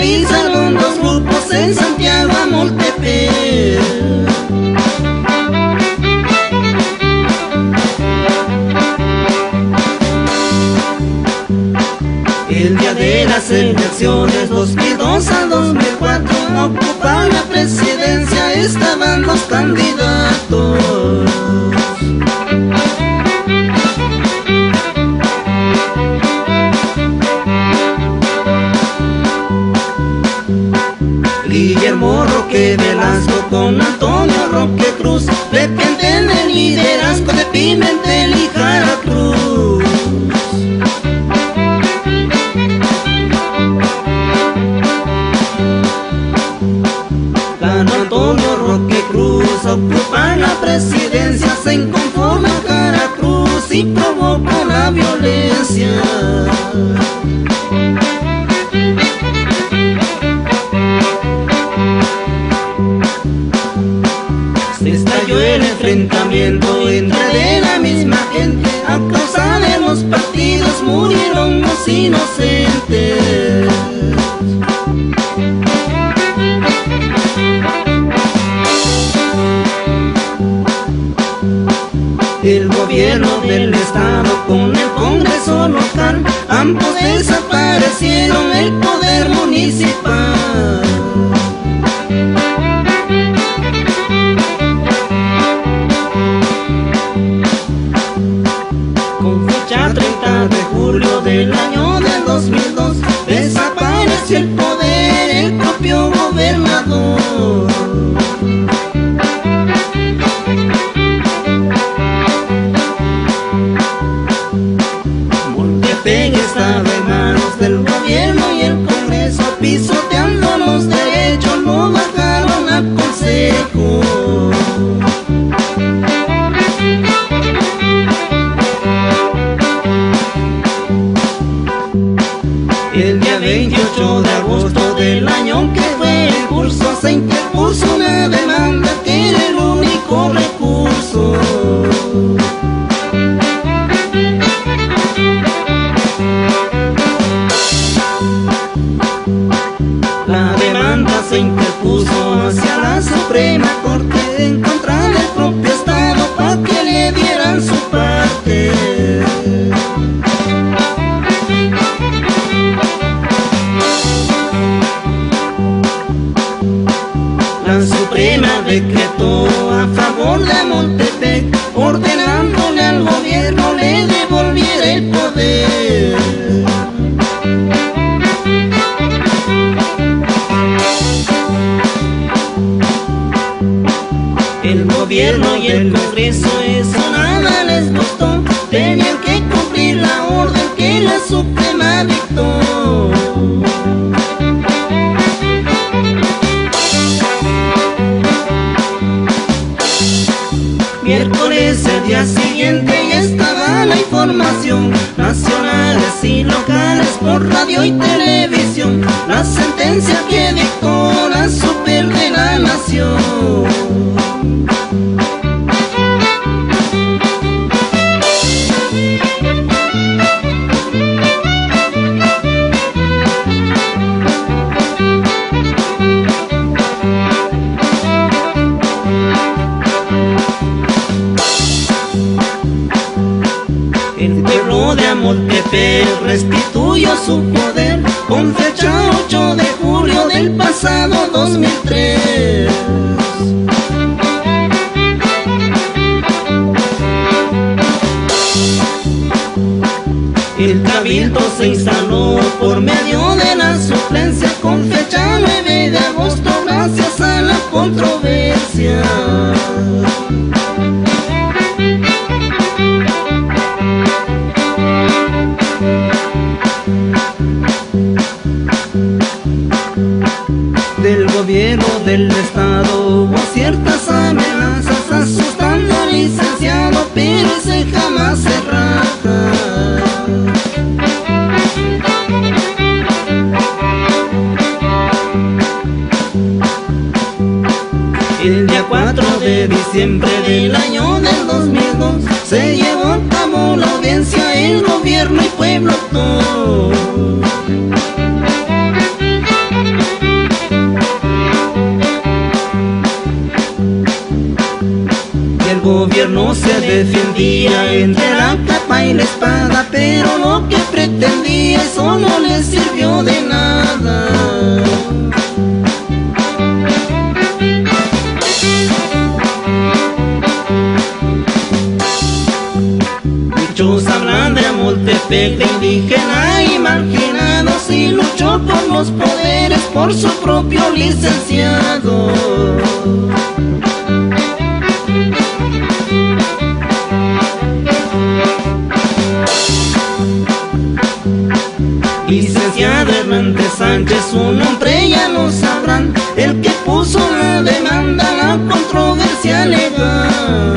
realizaron dos grupos en Santiago Amoltepec. El día de las elecciones 2002 a 2004 ocupan la presidencia, estaban los candidatos. Guillermo Roque Velasco con Antonio Roque Cruz dependen del liderazgo de Pimentel y Jara Cruz. Ganó Antonio Roque Cruz, ocupa la presidencia, se inconforma Jara Cruz y provocó la violencia. Se estalló el enfrentamiento entre de la misma gente, a causa de los partidos murieron los inocentes. El gobierno del estado con el Congreso local, ambos desaparecieron el poder municipal. Con fecha 30 de julio del año del 2002 desapareció el poder, el propio gobernador. Amoltepec estaba en manos del gobierno y el Congreso, pisoteando los derechos, no bajaron a consejo. El día 28 de agosto del año que fue en curso se interpuso una demanda que era el único recurso. La demanda se interpuso hacia la Suprema Corte en contra del propio Estado para que le dieran su parte. La Suprema decretó a favor de Amoltepec, ordenándole al gobierno le devolviera el poder. El gobierno y el Congreso eso nada les gustó, tenían que cumplir la orden que la Suprema dictó. Miércoles el día siguiente ya estaba la información, nacionales y locales por radio y televisión, la sentencia que dictó la Super de la Nación. El pueblo de Amoltepec restituyó su poder con fecha 8 de julio del pasado 2003. El cabildo se instaló por medio de la suplencia con fecha 9 de agosto gracias a la controversia. Del gobierno del estado hubo ciertas amenazas asustando al licenciado, pero ese jamás se raja. El día 4 de diciembre del año del 2002 se llevó a cabo la audiencia, el gobierno y pueblo todo. El gobierno se defendía entre la capa y la espada, pero lo que pretendía eso no les sirvió de nada. Muchos hablan de Amoltepec, de indígena y marginados, y luchó por los poderes por su propio licenciado. Licenciado Hernández Sánchez, su nombre ya lo sabrán, el que puso la demanda, la controversia legal.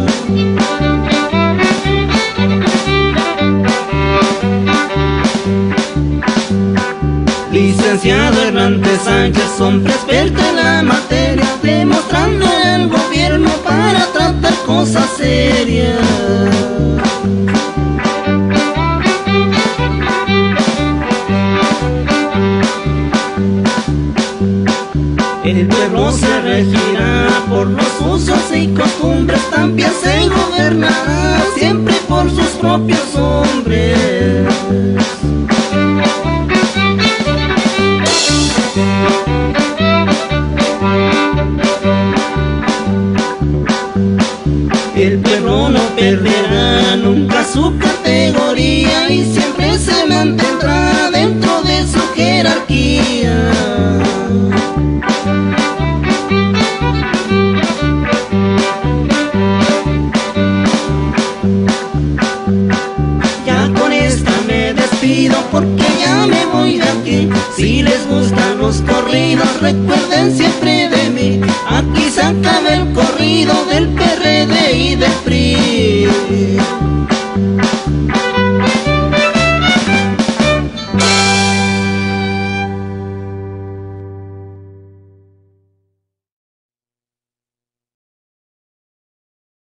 Licenciado Hernández Sánchez, hombre experto en la materia, demostrando al gobierno para tratar cosas serias. El pueblo se regirá por los usos y costumbres, también se gobernará siempre por sus propios hombres. El pueblo no perderá nunca su categoría y siempre se mantendrá dentro de su jerarquía. Ya con esta me despido porque ya me voy de aquí. Si les gustan los corridos, recuerden siempre de mí. Aquí se acaba el corrido del PRD y del PRI.